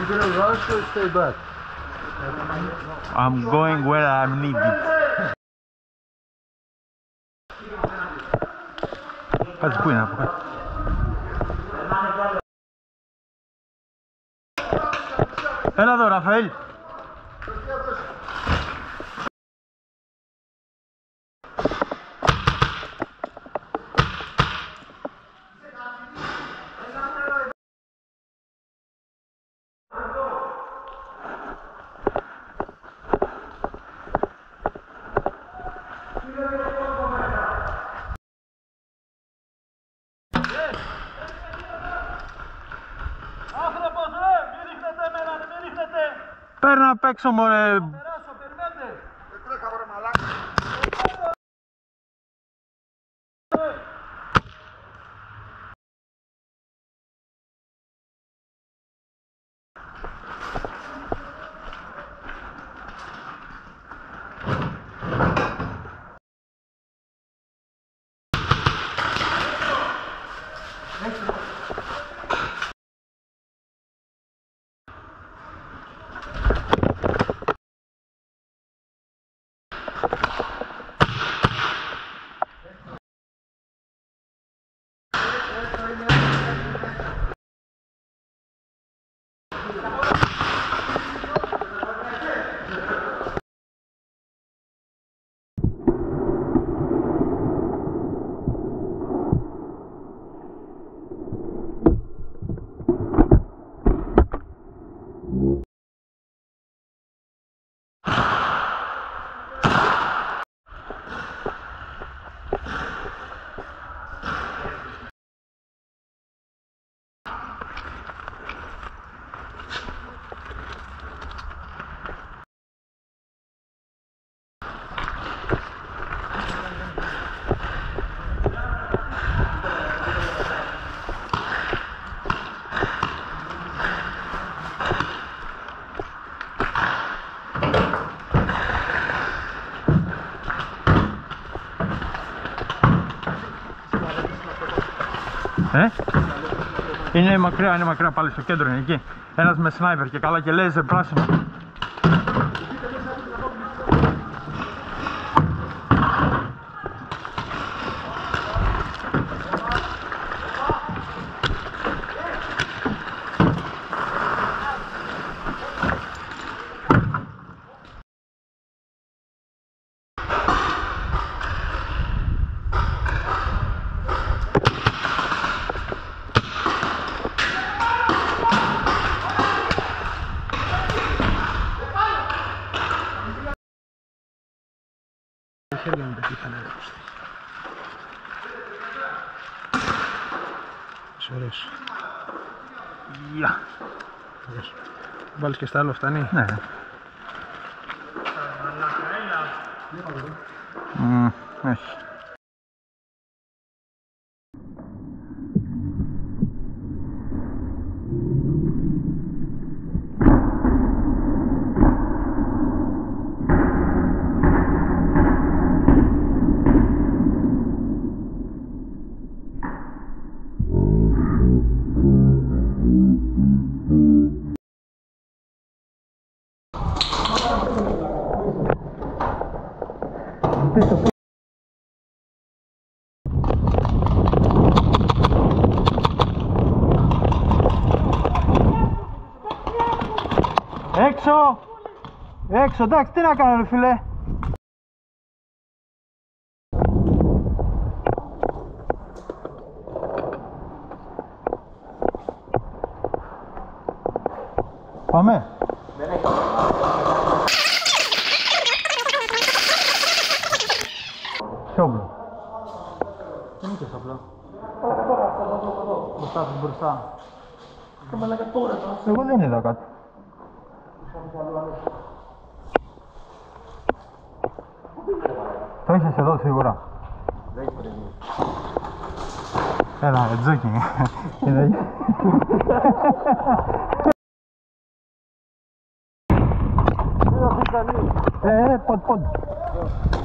gonna rush or stay back? I'm going where I'm needed. Κάτσε, πού είναι από κάτω. Έλα εδώ, Ραφαήλ. Παίρνω απ' έξω, μωρέ. Είναι μακριά πάλι στο κέντρο, είναι εκεί. Ένας με σνάιπερ και καλά και λέιζερ πράσινο. χέρια μου πετύχανε ρε κοστί. Ωραίος. Γεια. Βάλεις και στα άλλο, φτάνει. Ναι. Όχι. Έξω! Έξω, εντάξει, τι να κάνω ρε φίλε. Πάμε. Ποιο όπλο? Δεν είχες όπλο. Μπροστά σου, μπροστά. Εγώ δεν είδα κάτι. Το είχες εδώ σίγουρα. Έλα, τζόκινγκ. Ποντ.